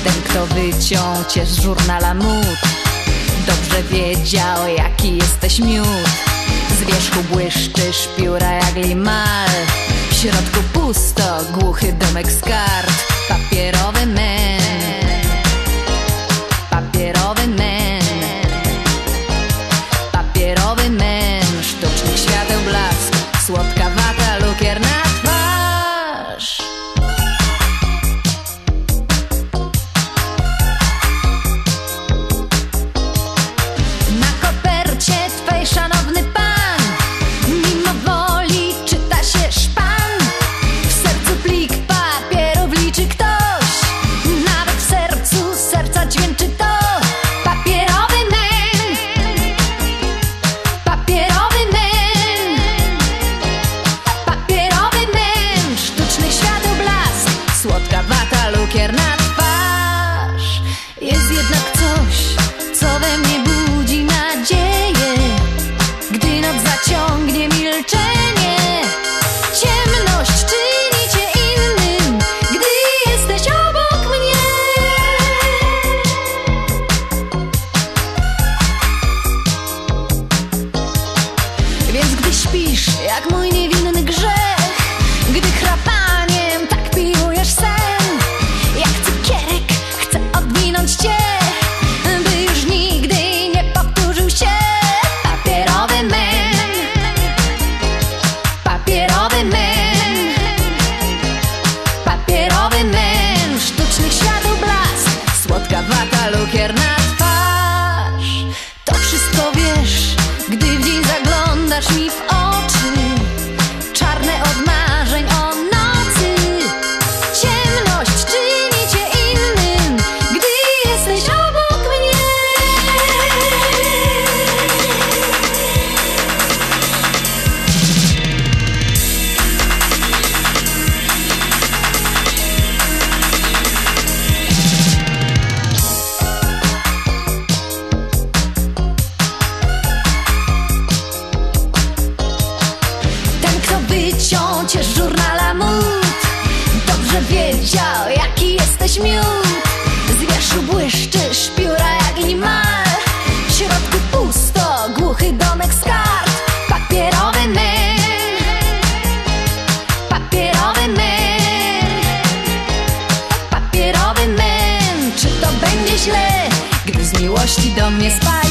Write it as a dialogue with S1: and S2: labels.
S1: Ten, kto wyciął cię z żurnala mód, dobrze wiedział, jaki jesteś miód. Z wierzchu błyszczysz pióra jak limal, w środku pusto, głuchy domek z kart. Papierowy men, papierowy men, papierowy men. Sztucznych świateł blask, słodka wata, lukier na twarz. Na kopercie twej szanowny pan, mimo woli czyta się szpan. W sercu plik papierów liczy ktoś, nawet w sercu serca dźwięczy to. Papierowy men, papierowy men, papierowy men. Sztucznych świateł blask, słodka wata, lukier na twarz. Jest jednak coś, co we mnie budzi nadzieję, gdy noc zaciągnie milczenie. Ciemność czyni cię innym, gdy jesteś obok mnie. Więc gdy śpisz jak mój niewinny grzech, gdy chrapaniem tak piłujesz sen, jak cukierek chcę odwinąć cię, by już nigdy nie powtórzył się. Papierowy men, papierowy men, papierowy men. Sztucznych świateł blask, słodka wata, lukier na twarz. To wszystko wiesz, gdy w dzień zaglądasz mi w oczy, czarne od marzeń o nocy. Ciemność czyni cię innym, gdy jesteś obok mnie. Ten, kto wyciął cię z żurnala mód, dobrze wiedział, jaki jesteś miód. Z wierzchu błyszczysz pióra jak limal, w środku pusto, głuchy domek z kart. Papierowy men, papierowy men, papierowy men. Czy to będzie źle, gdy z miłości do mnie spać?